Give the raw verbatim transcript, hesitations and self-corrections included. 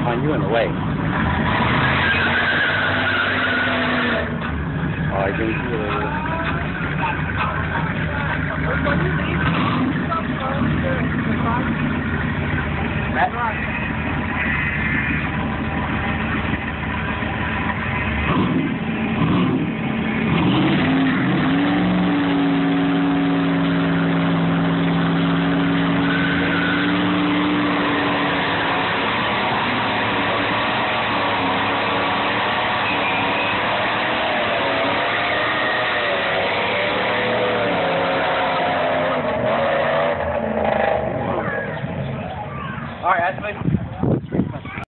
find you in the way. Oh, I didn't see it. That's right.